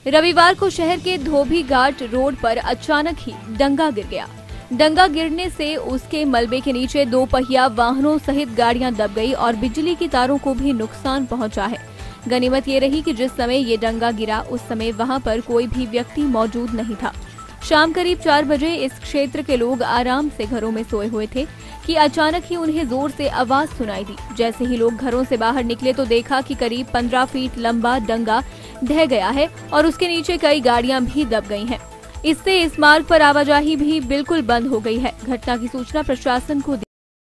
रविवार को शहर के धोबी घाट रोड पर अचानक ही डंगा गिर गया। डंगा गिरने से उसके मलबे के नीचे 2 पहिया वाहनों सहित गाड़ियां दब गई और बिजली की तारों को भी नुकसान पहुंचा है। गनीमत ये रही कि जिस समय ये डंगा गिरा उस समय वहां पर कोई भी व्यक्ति मौजूद नहीं था। शाम करीब 4 बजे इस क्षेत्र के लोग आराम से घरों में सोए हुए थे कि अचानक ही उन्हें जोर से आवाज सुनाई दी। जैसे ही लोग घरों से बाहर निकले तो देखा कि करीब 15 फीट लंबा डंगा ढह गया है और उसके नीचे कई गाड़ियां भी दब गई हैं। इससे इस मार्ग पर आवाजाही भी बिल्कुल बंद हो गई है। घटना की सूचना प्रशासन को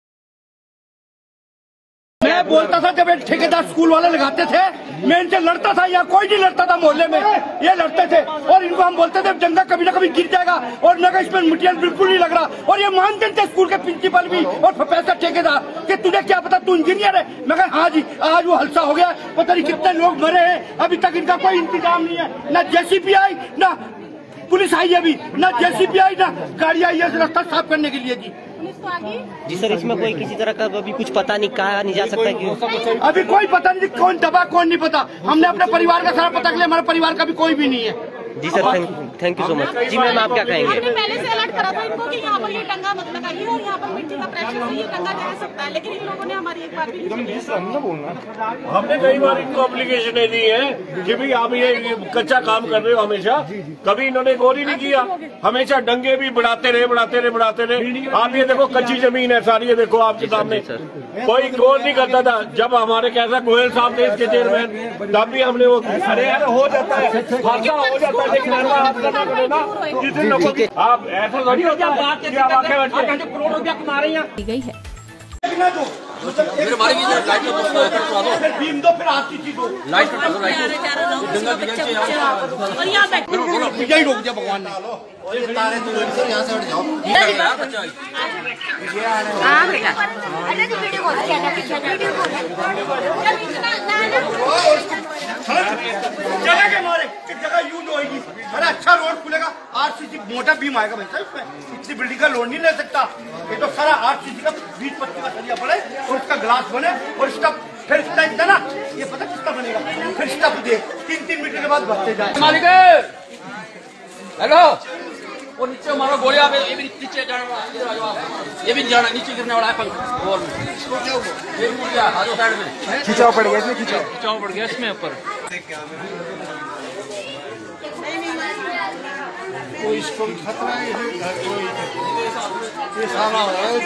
मैं बोलता था जब ठेकेदार स्कूल वाले लगाते थे, मैं इनसे लड़ता था या कोई नहीं लड़ता था मोहल्ले में, ये लड़ते थे और इनको हम बोलते थे डंगा कभी ना कभी गिर जाएगा और मैं इसमें मटेरियल बिल्कुल नहीं लग रहा और ये मानते थे स्कूल के प्रिंसिपल भी और प्रोफेसर ठेकेदार कि तुझे क्या पता, तू इंजीनियर है। मैं कहा हाँ जी, आज वो हादसा हो गया, पता नहीं कितने लोग मरे हैं, अभी तक इनका कोई इंतजाम नहीं है। न जेसीबी आई, न पुलिस आई, अभी न जेसीबी आई, न गाड़ी आई है रास्ता साफ करने के लिए जी सर, इसमें कोई किसी तरह का अभी कुछ पता नहीं, कहा नहीं जा सकता कि अभी कोई पता नहीं कौन दबा कौन नहीं पता। हमने अपने परिवार का सारा पता कर लिया, हमारे परिवार का भी कोई भी नहीं है। जी sir, thank you so much. जी मैम, आप क्या कहेंगे? हमने पहले से अलर्ट करा था इनको कि यहाँ पर ये डंगा मत लगाइए और यहाँ पर मिट्टी का प्रेशर से ये डंगा गिर सकता है, लेकिन इन लोगों ने हमारी एक बार भी नहीं सुनी। हमने कई बार इनको एप्लीकेशनें दी है कि भाई आप ये कच्चा काम कर रहे हो हमेशा, कभी इन्होंने गौर ही नहीं किया। हमेशा डंगे भी बढ़ाते रहे। आप ये देखो कच्ची जमीन है सारी, ये देखो आपके सामने, कोई गौर नहीं करता था। जब हमारे कैसा गोयल साहब थे इसके चेयरमैन, तब भी हमने वो अरे यार हो जाता है, हादसा हो जाता है, लेकिन आप ऐसा थोड़ी होता है करोड़ रुपया कमा रही है। गई है भगवान जगह यूज होगी। अरे अच्छा रोड खुलेगा, आरसीसी मोटा बीम आएगा भाई साहब, इसमें इतनी बिल्डिंग का लोन नहीं ले सकता। ये तो सारा आरसीसी का 20-25 का सरिया पड़े और इसका ग्लास बने और इसका फिर इतना ना, ये पता किसका बनेगा, फिर स्टफ दे 3-3 मीटर के बाद बढ़ते जाए। मालिक हेलो, वो नीचे मारो गोली, आप ये भी नीचे जाना, ये भी जाना, नीचे गिरने वाला है पंख बॉल में, ये मुड़ गया आजो साइड में, खिंचाव पड़ गया इसमें, खिंचाव पड़ गया इसमें ऊपर। कोई इसको खतरा है, ये सारा हो रहा है।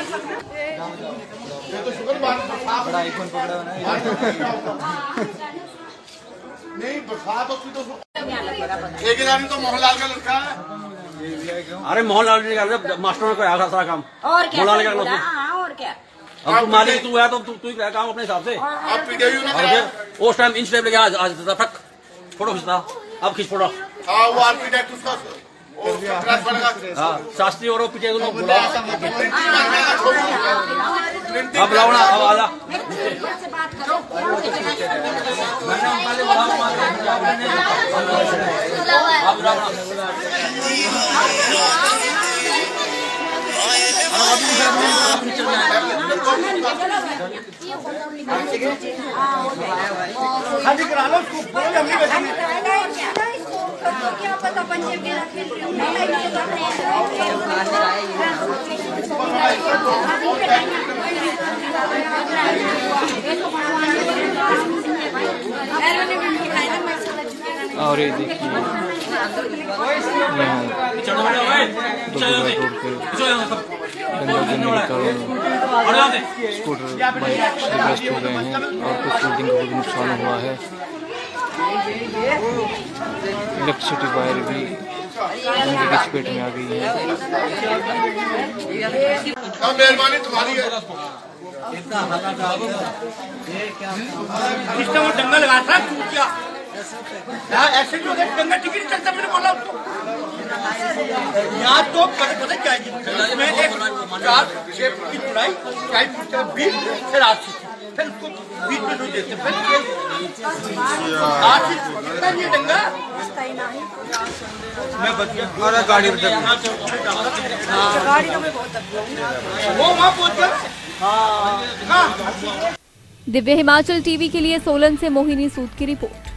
ये तो शुक्र बात बड़ा आईफोन पकड़ा हुआ है। नहीं बरसात होती तो ठेकेदार तो मोहनलाल का लड़का है। अरे मोहनलाल ने कर मास्टरों को आया सारा काम, और क्या और क्या। अब तू मालिक तू है तो तू ही काम अपने हिसाब से। आप पीडब्ल्यू ने कराया उस टाइम इंच टेप लेके आज तक फोटो खींचता, अब खींच फोटो। हाँ वो आर्किटेक्ट उसका शास्त्री और पीछे अब लाओ ना, अब आजा। करा लो उसको, क्या पता पंचे और ये देखिए स्कूटर बाइक नष्ट हो गए हैं और कुछ बिल्डिंग को भी नुकसान हुआ है। इलेक्ट्रिसिटी वायर भी उनके की चपेट में आ गई है। मेहरबानी तुम्हारी है। डंगा लगा था ऐसे जो डंगा टिकट चलता, मैंने बोला उसको यहाँ तो पता क्या है, 4-6 फुट की चौड़ाई, 4 फुट का बीच, फिर 8 फुट, फिर उसको बीच में नहीं देते, फिर 8 फुट ये डंगा मैं बच गया। गाड़ी वो वहाँ पहुँच गया। दिव्य हिमाचल टीवी के लिए सोलन से मोहिनी सूद की रिपोर्ट।